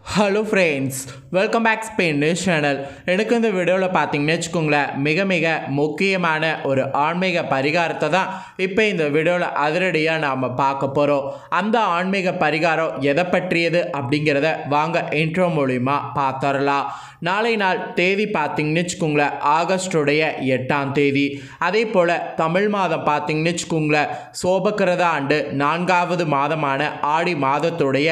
Hello friends, welcome back Spain News channel. எனக்கு இந்த வீடியோவில் பார்த்தீங்கன்னு வச்சுக்கோங்களேன், மிக மிக முக்கியமான ஒரு ஆன்மீக பரிகாரத்தை தான் இப்போ இந்த வீடியோவில் அதிரடியாக நாம் பார்க்க போகிறோம். அந்த ஆன்மீக பரிகாரம் எதை பற்றியது அப்படிங்கிறத வாங்க இன்ட்ரோ மூலிமா பார்த்துடலாம். நாளை நாள் தேதி பார்த்தீங்கன்னு வச்சுக்கோங்களேன், ஆகஸ்டுடைய 8ஆம் தேதி. அதே போல் தமிழ் மாதம் பார்த்தீங்கன்னு வச்சுக்கோங்களேன், சோபக்கிரத ஆண்டு 4வது மாதமான ஆடி மாதத்துடைய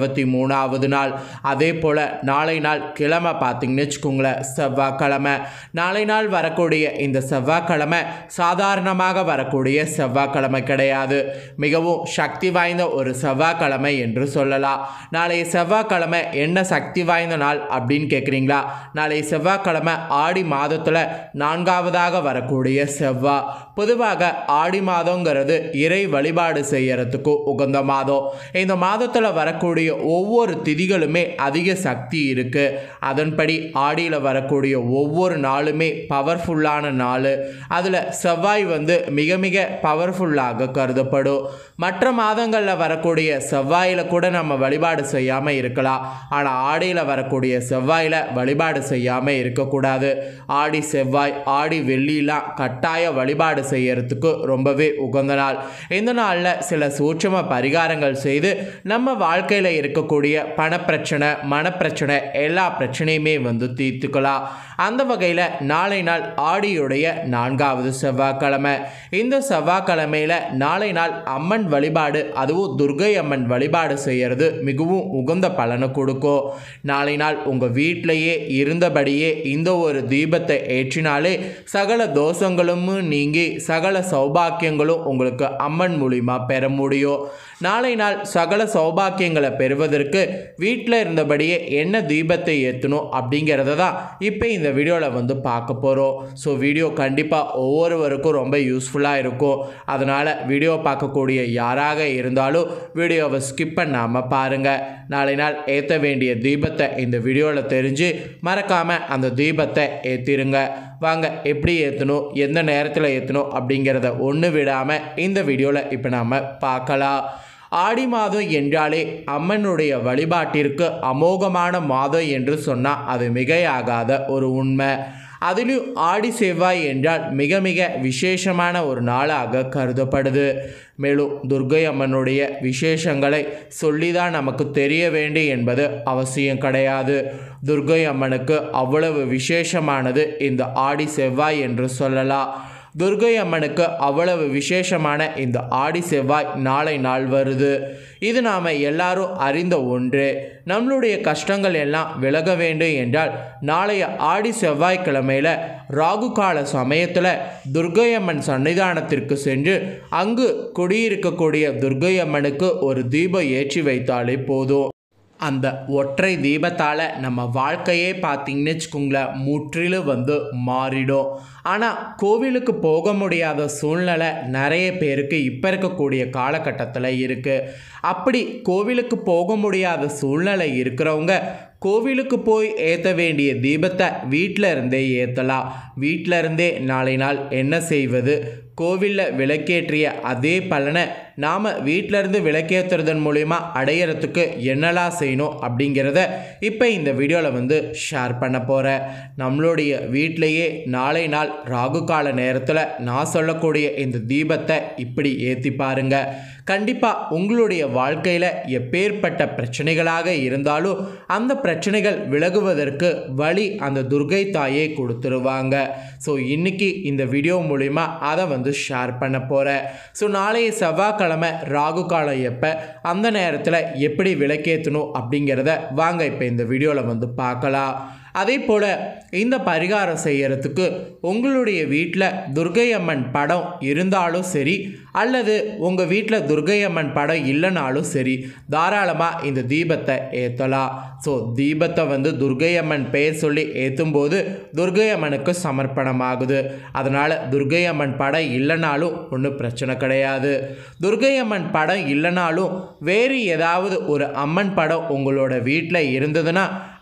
23வது நாள். அதே போல் நாளை நாள் கிழமை பார்த்தீங்கன்னு வச்சுக்கோங்களேன், செவ்வாய்க்கிழமை. நாளை நாள் வரக்கூடிய இந்த செவ்வாய்க்கிழமை சாதாரணமாக வரக்கூடிய செவ்வாய்க்கிழமை கிடையாது, மிகவும் சக்தி வாய்ந்த ஒரு செவ்வாய்க்கிழமை என்று சொல்லலாம். நாளைய செவ்வாய்க்கிழமை என்ன சக்தி வாய்ந்த நாள் அப்படின்னு கேட்குறீங்களா? நாளைய செவ்வாய்க்கிழமை ஆடி மாதத்தில் 4வதாக வரக்கூடிய செவ்வாய். பொதுவாக ஆடி மாதங்கிறது இறை வழிபாடு செய்யறதுக்கு உகந்த மாதம். இந்த மாதத்தில் வரக்கூடிய ஒவ்வொரு திதிகளுமே அதிக சக்தி இருக்கு. அதன்படி ஆடியில் வரக்கூடிய ஒவ்வொரு நாளுமே பவர்ஃபுல்லான நாள். அதில் செவ்வாய் மிக மிக பவர்ஃபுல்லாக கருதப்படும். மற்ற மாதங்களில் வரக்கூடிய செவ்வாயில் கூட நம்ம வழிபாடு செய்யாமல் இருக்கலாம், ஆனால் ஆடியில் வரக்கூடிய செவ்வாயில் வழிபாடு செய்யாமல் இருக்கக்கூடாது. ஆடி செவ்வாய், ஆடி வெள்ளிலாம் கட்டாய வழிபாடு செய்யறதுக்கு ரொம்பவே உகந்த நாள். இந்த நாளில் சில சூட்சம பரிகாரங்கள் செய்து நம்ம வாழ்க்கையில் இருக்கக்கூடிய பணப்பிரச்சனை, மனப்பிரச்சனை, எல்லா பிரச்சனையுமே தீர்த்துக்கலாம். அந்த வகையில் நாளை நாள் ஆடியுடைய 4வது செவ்வாய்க்கிழமை. இந்த செவ்வாய்க்கிழமையில் நாளை நாள் அம்மன் வழிபாடு, அதுவும் துர்கை அம்மன் வழிபாடு செய்கிறது மிகவும் உகந்த பலனை கொடுக்கும். நாளை நாள் உங்கள் வீட்டிலேயே இருந்தபடியே இந்த ஒரு தீபத்தை ஏற்றினாலே சகல தோஷங்களும் நீங்கி சகல சௌபாக்கியங்களும் உங்களுக்கு அம்மன் மூலிமா பெற முடியும். நாளை நாள் சகல சௌபாக்கியங்களை பெறுவதற்கு வீட்டில் இருந்தபடியே என்ன தீபத்தை ஏற்றணும் அப்படிங்கிறத தான் இப்போ இந்த வீடியோவில் பார்க்க போகிறோம். ஸோ வீடியோ கண்டிப்பாக ஒவ்வொருவருக்கும் ரொம்ப யூஸ்ஃபுல்லாக இருக்கும். அதனால் வீடியோ பார்க்கக்கூடிய யாராக இருந்தாலும் வீடியோவை ஸ்கிப் பண்ணாமல் பாருங்கள். நாளை நாள் ஏற்ற வேண்டிய தீபத்தை இந்த வீடியோவில் தெரிஞ்சு மறக்காமல் அந்த தீபத்தை ஏற்றிருங்க. வாங்க எப்படி ஏற்றணும், எந்த நேரத்தில் ஏற்றணும் அப்படிங்கிறத ஒன்று விடாமல் இந்த வீடியோவில் இப்போ நாம் பார்க்கலாம். ஆடி மாதம் என்றாலே அம்மனுடைய வழிபாட்டிற்கு அமோகமான மாதம் என்று சொன்னால் அது மிகையாகாத ஒரு உண்மை. அதிலும் ஆடி செவ்வாய் என்றால் மிக மிக விசேஷமான ஒரு நாளாக கருதப்படுது. மேலும் துர்கை அம்மனுடைய விசேஷங்களை சொல்லிதான் நமக்கு தெரிய வேண்டும் என்பது அவசியம் கிடையாது. துர்கை அம்மனுக்கு அவ்வளவு விசேஷமானது இந்த ஆடி செவ்வாய் என்று சொல்லலாம். துர்கை அம்மனுக்கு அவ்வளவு விசேஷமான இந்த ஆடி செவ்வாய் நாளை நாள் வருது. இது நாம் எல்லாரும் அறிந்த ஒன்று. நம்மளுடைய கஷ்டங்கள் எல்லாம் விலக வேண்டும் என்றால் நாளைய ஆடி செவ்வாய்க்கிழமையில் ராகு கால சமயத்தில் துர்கை அம்மன் சன்னிதானத்திற்கு சென்று அங்கு குடியிருக்கக்கூடிய துர்கை அம்மனுக்கு ஒரு தீபம் ஏற்றி வைத்தாலே போதும். அந்த ஒற்றை தீபத்தால் நம்ம வாழ்க்கையே பார்த்திங்கன்னு வச்சுக்கோங்களேன், முற்றிலும் மாறிடும். ஆனால் கோவிலுக்கு போக முடியாத சூழ்நிலை நிறைய பேருக்கு இப்போ இருக்கக்கூடிய காலகட்டத்தில் இருக்குது. அப்படி கோவிலுக்கு போக முடியாத சூழ்நிலை இருக்கிறவங்க கோவிலுக்கு போய் ஏற்ற வேண்டிய தீபத்தை வீட்டில் இருந்தே ஏற்றலாம். வீட்டில் இருந்தே நாளை நாள் என்ன செய்வது, கோவிலில் விளக்கேற்றிய அதே பலனை நாம் வீட்டிலேருந்து விளக்கேற்றுறதன் மூலிமா அடையிறதுக்கு என்னெல்லாம் செய்யணும் அப்படிங்கிறத இப்போ இந்த வீடியோவில் ஷேர் பண்ண போகிறேன். நம்மளுடைய வீட்டிலையே நாளை நாள் ராகு கால நேரத்தில் நான் சொல்லக்கூடிய இந்த தீபத்தை இப்படி ஏற்றி பாருங்கள். கண்டிப்பாக உங்களுடைய வாழ்க்கையில் எப்பேற்பட்ட பிரச்சனைகளாக இருந்தாலும் அந்த பிரச்சனைகள் விலகுவதற்கு வழி அந்த துர்கை தாயே கொடுத்துருவாங்க. ஸோ இன்றைக்கி இந்த வீடியோ மூலிமா அதை ஷேர் பண்ண போகிறேன். ஸோ நாளைய செவ்வாய்க்கிழமை ராகு காலம் எப்போ, அந்த நேரத்தில் எப்படி விளக்கேற்றணும் அப்படிங்கிறத வாங்க இப்போ இந்த வீடியோவில் பார்க்கலாம். அதே போல் இந்த பரிகாரம் செய்கிறதுக்கு உங்களுடைய வீட்டில் துர்கை அம்மன் படம் இருந்தாலும் சரி, அல்லது உங்கள் வீட்டில் துர்கை அம்மன் படம் இல்லைனாலும் சரி, தாராளமாக இந்த தீபத்தை ஏற்றலாம். ஸோ தீபத்தை துர்கை அம்மன் பெயர் சொல்லி ஏற்றும்போது துர்கை அம்மனுக்கு சமர்ப்பணமாகுது. அதனால் துர்கை அம்மன் படம் இல்லைனாலும் ஒன்றும் பிரச்சனை கிடையாது. துர்கை அம்மன் படம் இல்லைனாலும் வேறு ஏதாவது ஒரு அம்மன் படம் உங்களோட வீட்டில் இருந்ததுன்னா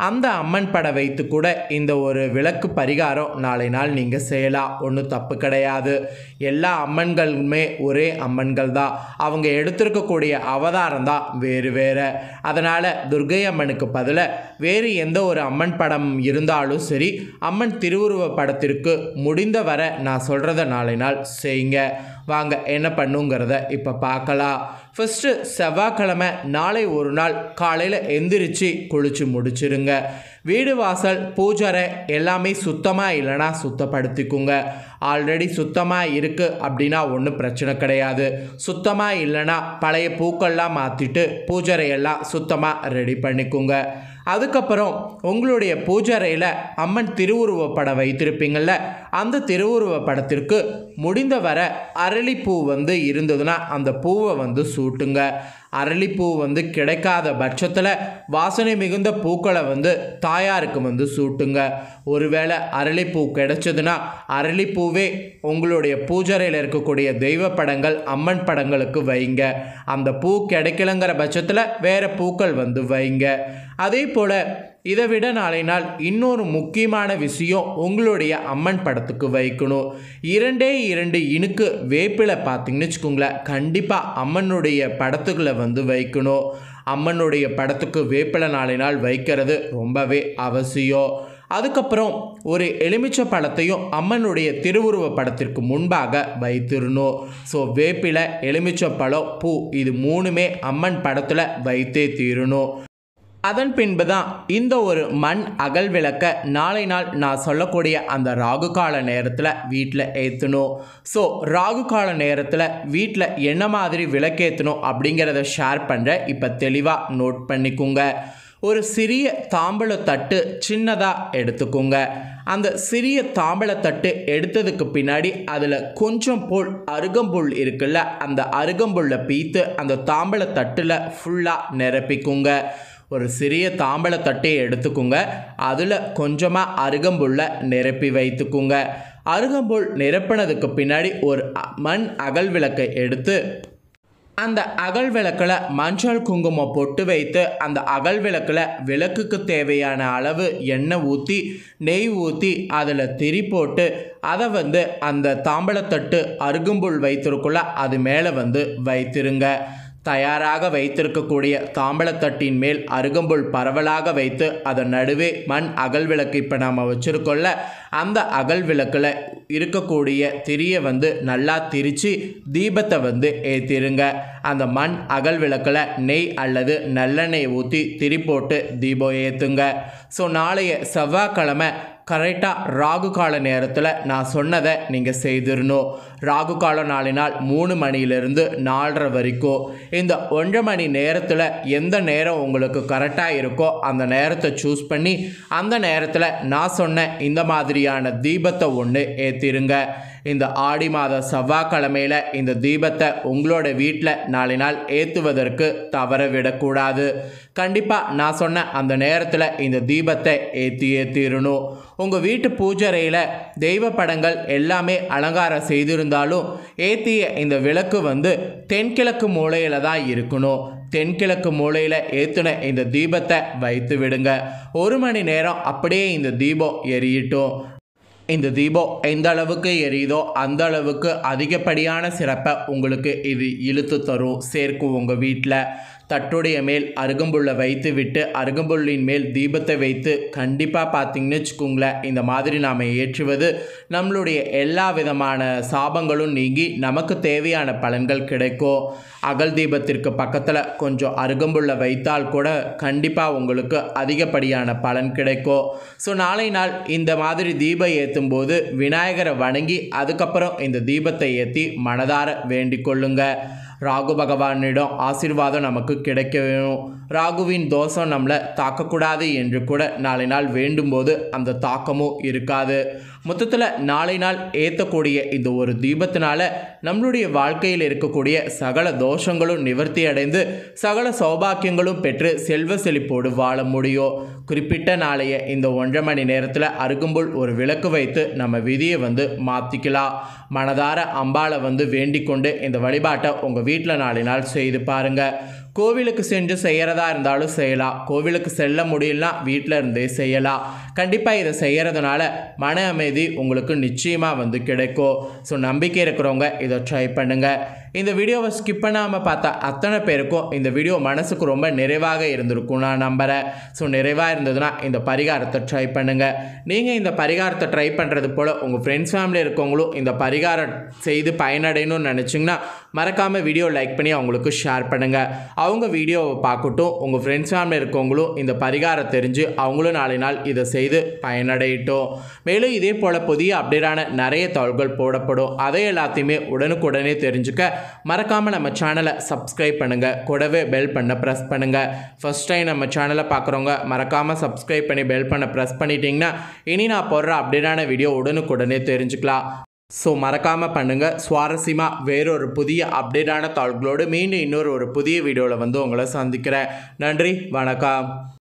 அந்த அம்மன் படம் வைத்து கூட இந்த ஒரு விளக்கு பரிகாரம் நாளை நாள் நீங்கள் செய்யலாம். ஒன்றும் தப்பு கிடையாது. எல்லா அம்மன்களுமே ஒரே அம்மன்கள் தான். அவங்க எடுத்திருக்கக்கூடிய அவதாரம் தான் வேறு வேறு. அதனால் துர்க்கை அம்மனுக்கு பதிலாக வேறு எந்த ஒரு அம்மன் படம் இருந்தாலும் சரி, அம்மன் திருவுருவ படத்திற்கு முடிந்த வரை நான் சொல்கிறத நாளை நாள் செய்யுங்க. வாங்க என்ன பண்ணுங்கிறத இப்போ பார்க்கலாம். ஃபஸ்ட்டு செவ்வாய்க்கிழமை நாளை ஒரு நாள் காலையில் எந்திரிச்சு குளித்து முடிச்சிருங்க. வீடு வாசல் பூஜரை எல்லாமே சுத்தமாக இல்லைனா சுத்தப்படுத்திக்குங்க. ஆல்ரெடி சுத்தமாக இருக்குது அப்படின்னா ஒன்றும் பிரச்சனை கிடையாது. சுத்தமாக இல்லைனா பழைய பூக்கள்லாம் மாற்றிட்டு பூஜரையெல்லாம் சுத்தமாக ரெடி பண்ணிக்குங்க. அதுக்கப்புறம் உங்களுடைய பூஜரையில் அம்மன் திருவுருவ படம் வைத்திருப்பீங்கள்ல, அந்த திருவுருவ படத்திற்கு முடிந்த வரை அரளிப்பூ இருந்ததுன்னா அந்த பூவை சூட்டுங்க. அரளிப்பூ கிடைக்காத பட்சத்தில் வாசனை மிகுந்த பூக்களை தாயாருக்கு சூட்டுங்க. ஒருவேளை அரளிப்பூ கிடைச்சதுன்னா அரளிப்பூவே உங்களுடைய பூஜரையில் இருக்கக்கூடிய தெய்வ படங்கள் அம்மன் படங்களுக்கு வைங்க. அந்த பூ கிடைக்கலங்கிற பட்சத்தில் வேறு பூக்கள் வைங்க. அதே போல் இதை விட நாளை நாள் இன்னொரு முக்கியமான விஷயம், உங்களுடைய அம்மன் படத்துக்கு வைக்கணும். 2 இனுக்கு வேப்பிலை பார்த்தீங்கன்னு வச்சுக்கோங்களேன், கண்டிப்பாக அம்மனுடைய படத்துக்களை வைக்கணும். அம்மனுடைய படத்துக்கு வேப்பிலை நாளை நாள் வைக்கிறது ரொம்பவே அவசியம். அதுக்கப்புறம் ஒரு எலுமிச்சை பழத்தையும் அம்மனுடைய திருவுருவ படத்திற்கு முன்பாக வைத்திருந்தோம். ஸோ வேப்பிலை, எலுமிச்சை பழம், பூ இது 3மே அம்மன் படத்தில் வைத்தே தீரணும். அதன் பின்பு தான் இந்த ஒரு மண் அகல் விளக்க நாளை நாள் நான் சொல்லக்கூடிய அந்த ராகு கால நேரத்தில் வீட்டில் ஏற்றணும். ஸோ ராகு கால நேரத்தில் வீட்டில் என்ன மாதிரி விளக்கேற்றணும் அப்படிங்கிறத ஷேர் பண்ணுறேன். இப்போ தெளிவாக நோட் பண்ணிக்கோங்க. ஒரு சிறிய தாம்பழத்தட்டு சின்னதாக எடுத்துக்கோங்க. அந்த சிறிய தாம்பழத்தட்டு எடுத்ததுக்கு பின்னாடி அதில் கொஞ்சம் போல் அருகம்புல் இருக்குல்ல, அந்த அருகம்புல்லை பீத்து அந்த தாம்பழத்தட்டில் ஃபுல்லாக நிரப்பிக்குங்க. ஒரு சிறிய தாம்பழத்தட்டை எடுத்துக்குங்க. அதில் கொஞ்சமாக அருகம்புல்லை நிரப்பி வைத்துக்குங்க. அருகம்புல் நிரப்பினதுக்கு பின்னாடி ஒரு மண் அகல் விளக்கை எடுத்து அந்த அகல் விளக்கில் மஞ்சள் குங்குமம் பொட்டு வைத்து அந்த அகல் விளக்கில் விளக்குக்கு தேவையான அளவு எண்ணெய் ஊற்றி நெய் ஊற்றி அதில் திரி போட்டு அதை அந்த தாம்பழத்தட்டு அருகம்புல் வைத்திருக்குள்ள அது மேலே வைத்திருங்க. தயாராக வைத்திருக்கக்கூடிய தாம்பழத்தட்டின் மேல் அருகம்புல் பரவலாக வைத்து அதன் நடுவே மண் அகல் விளக்கு இப்போ நாம் வச்சுருக்கோம்ல, அந்த அகல் விளக்கில் இருக்கக்கூடிய திரியை நல்லா திரித்து தீபத்தை ஏற்றிருங்க. அந்த மண் அகல் விளக்கில் நெய் அல்லது நல்லெண்ணெய் ஊற்றி திரி போட்டு தீபம் ஏற்றுங்க. ஸோ நாளைய செவ்வாய்க்கிழமை கரெக்டாக ராகு கால நேரத்தில் நான் சொன்னதை நீங்கள் செய்திடணும். ராகு காலம் நாளை நாள் 3 மணியிலிருந்து 4:30 வரைக்கும். இந்த 1 மணி நேரத்தில் எந்த நேரம் உங்களுக்கு கரெக்டாக இருக்கோ அந்த நேரத்தை சூஸ் பண்ணி அந்த நேரத்தில் நான் சொன்ன இந்த மாதிரியான தீபத்தை ஒன்று ஏற்றிருங்க. இந்த ஆடி மாத செவ்வாய்க்கிழமையில் இந்த தீபத்தை உங்களோட வீட்டில் நாளை நாள் ஏற்றுவதற்கு தவற விடக்கூடாது. கண்டிப்பாக நான் சொன்ன அந்த நேரத்தில் இந்த தீபத்தை ஏற்றிடணும். உங்கள் வீட்டு பூஜரையில் தெய்வ படங்கள் எல்லாமே அலங்காரம் செய்திருந்தாலும் ஏற்றிய இந்த விளக்கு தென்கிழக்கு மூலையில் தான் இருக்கணும். தென்கிழக்கு மூலையில் ஏற்றின இந்த தீபத்தை வைத்து விடுங்க. 1 மணி நேரம் அப்படியே இந்த தீபம் எரியட்டும். இந்த தீபம் எந்த அளவுக்கு எரியுதோ அந்த அளவுக்கு அதிகப்படியான சிறப்பை உங்களுக்கு இது இழுத்து தரும், சேர்க்கும். உங்கள் வீட்டில் தட்டுடைய மேல் அருகம்புல்லை வைத்து விட்டு அருகம்புல்லின் மேல் தீபத்தை வைத்து கண்டிப்பாக பார்த்தீங்கன்னு வச்சுக்கோங்களேன், இந்த மாதிரி நாம் ஏற்றுவது நம்மளுடைய எல்லா விதமான சாபங்களும் நீங்கி நமக்கு தேவையான பலன்கள் கிடைக்கும். அகல் தீபத்திற்கு பக்கத்தில் கொஞ்சம் அருகம்புல்லை வைத்தால் கூட கண்டிப்பாக உங்களுக்கு அதிகப்படியான பலன் கிடைக்கும். ஸோ நாளை நாள் இந்த மாதிரி தீபம் ஏற்றும் போது விநாயகரை வணங்கி அதுக்கப்புறம் இந்த தீபத்தை ஏற்றி மனதார வேண்டிக் கொள்ளுங்க. ராகு பகவானிடம் ஆசீர்வாதம் நமக்கு கிடைக்க வேணும். ராகுவின் தோஷம் நம்மளை தாக்கக்கூடாது என்று கூட நாளை நாள் வேண்டும்போது அந்த தாக்கமும் இருக்காது. மொத்தத்தில் நாளை நாள் ஏற்றக்கூடிய இந்த ஒரு தீபத்தினால நம்மளுடைய வாழ்க்கையில் இருக்கக்கூடிய சகல தோஷங்களும் நிவர்த்தி அடைந்து சகல சௌபாக்கியங்களும் பெற்று செல்வ செழிப்போடு வாழ முடியும். குறிப்பிட்ட நாளைய இந்த 1.5 மணி நேரத்தில் அருகம்புல் ஒரு விளக்கு வைத்து நம்ம விதியை மாற்றிக்கலாம். மனதார அம்பாளை வேண்டிக் கொண்டு இந்த வழிபாட்டை உங்கள் வீட்டில் நாளை நாள் செய்து பாருங்கள். கோவிலுக்கு சென்று செய்கிறதா இருந்தாலும் செய்யலாம். கோவிலுக்கு செல்ல முடியலனா வீட்டில் இருந்தே செய்யலாம். கண்டிப்பாக இதை செய்கிறதுனால மன அமைதி உங்களுக்கு நிச்சயமாக கிடைக்கும். ஸோ நம்பிக்கை இருக்கிறவங்க இதை ட்ரை பண்ணுங்கள். இந்த வீடியோவை ஸ்கிப் பண்ணாமல் பார்த்தா அத்தனை பேருக்கும் இந்த வீடியோ மனசுக்கு ரொம்ப நிறைவாக இருந்திருக்கும் நான் நம்புகிறேன். ஸோ நிறைவாக இருந்ததுன்னா இந்த பரிகாரத்தை ட்ரை பண்ணுங்கள். நீங்கள் இந்த பரிகாரத்தை ட்ரை பண்ணுறது போல் உங்கள் ஃப்ரெண்ட்ஸ் ஃபேமிலி இருக்கவங்களும் இந்த பரிகாரம் செய்து பயனடையணும்னு நினச்சிங்கன்னா மறக்காமல் வீடியோ லைக் பண்ணி அவங்களுக்கு ஷேர் பண்ணுங்கள். அவங்க வீடியோவை பார்க்கட்டும். உங்கள் ஃப்ரெண்ட்ஸ் ஃபேமிலி இருக்கவங்களும் இந்த பரிகாரம் தெரிஞ்சு அவங்களும் நாளை நாள் இதை செய்து பயனடையட்டும். மேலும் இதே போல் புதிய அப்டேட்டான நிறைய தகவல்கள் போடப்படும். அதை எல்லாத்தையுமே உடனுக்குடனே தெரிஞ்சுக்க மறக்காமல் நம்ம சேனலை சப்ஸ்கிரைப் பண்ணுங்கள். கூடவே பெல் பண்ண ப்ரெஸ் பண்ணுங்கள். ஃபர்ஸ்ட் டைம் நம்ம சேனலை பார்க்குறவங்க மறக்காமல் சப்ஸ்கிரைப் பண்ணி பெல் பண்ண ப்ரெஸ் பண்ணிட்டீங்கன்னா இனி நான் போடுற அப்டேட்டான வீடியோ உடனுக்குடனே தெரிஞ்சுக்கலாம். ஸோ மறக்காமல் பண்ணுங்கள். சுவாரஸ்யமாக வேறொரு புதிய அப்டேட்டான தகவல்களோடு மீண்டும் இன்னொரு புதிய வீடியோவில் உங்களை சந்திக்கிறேன். நன்றி, வணக்கம்.